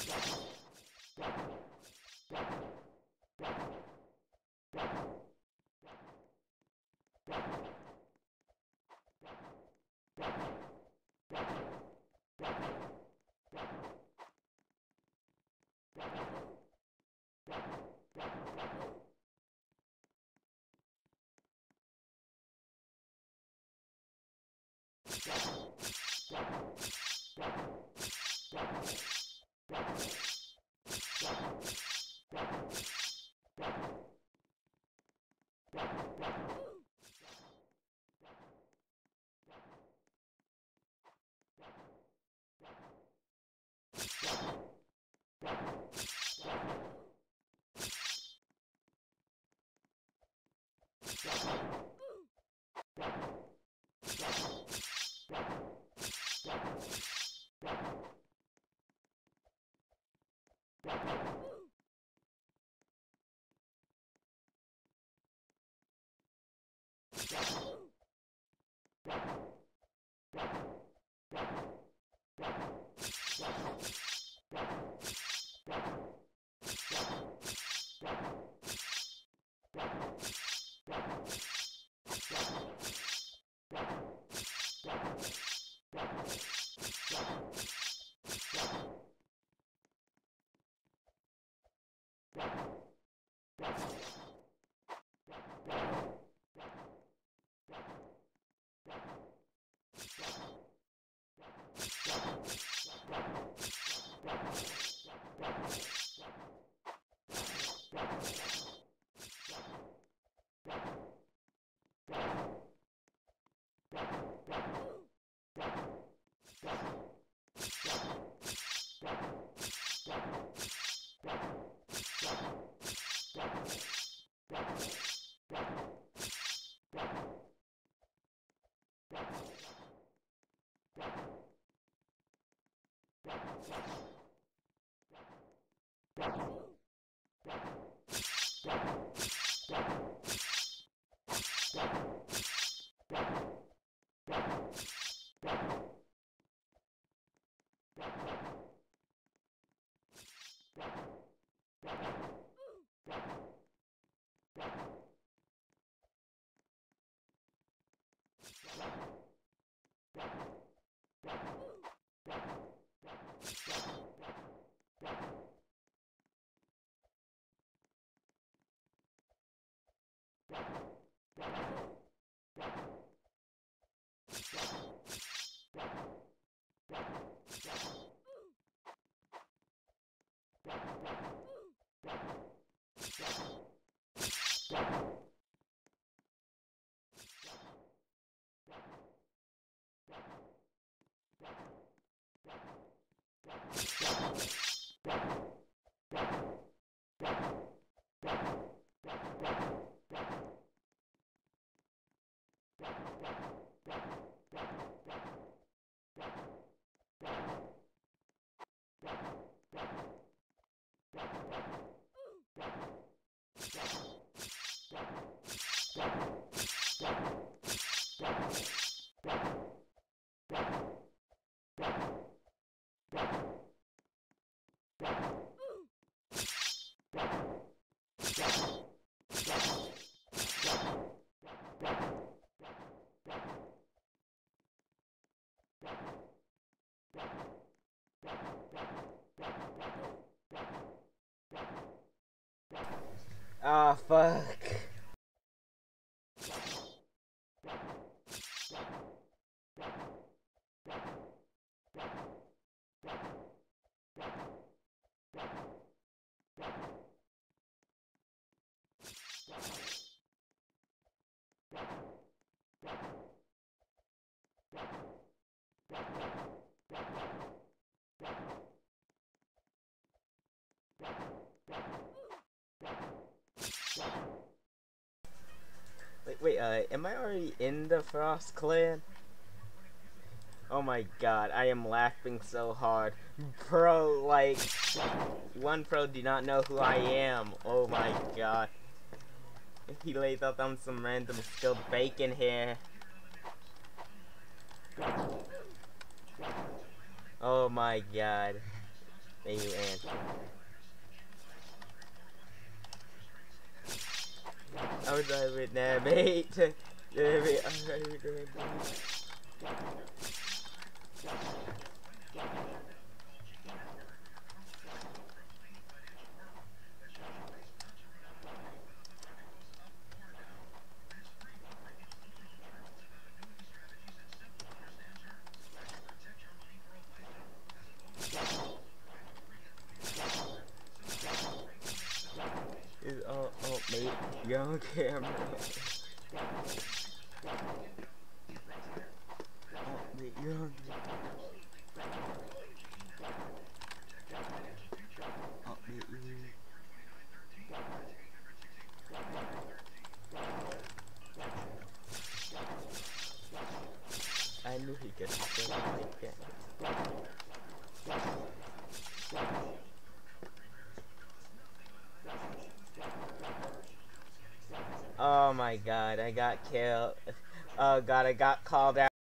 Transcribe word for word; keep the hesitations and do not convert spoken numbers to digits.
Ah, fuck. Wait, wait, uh, am I already in the Frost Clan? Oh my god, I am laughing so hard. Pro, like, one pro do not know who I am. Oh my god. He laid up on some random skilled bacon here. Oh my god. May you answer. I would rather navigate to navigate. I would rather navigate. Is oh oh mate, you're on camera. Oh mate, you're on oh mate, you're I knew he could still like that. Oh my god, I got killed. Oh god, I got called out.